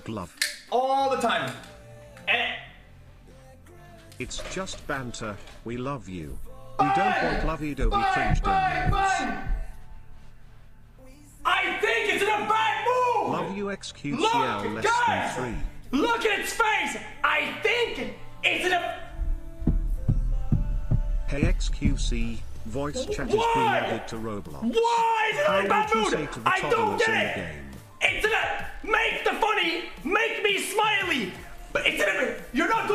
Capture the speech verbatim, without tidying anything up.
like love. All the time. Eh. It's just banter. We love you. We don't want lovey-dovey cringe Fine, demos. fine. I think it's in a bad mood. Love you X Q C Look, L less guys. than three. Look at its face. I think it's in a... Hey X Q C, voice chat is Why? being added to Roblox. Why is it How in a bad would you mood? say to the I don't toddlers in the get it. game? It's in a... Make the funny. Make me smiley. But it's in a... You're not doing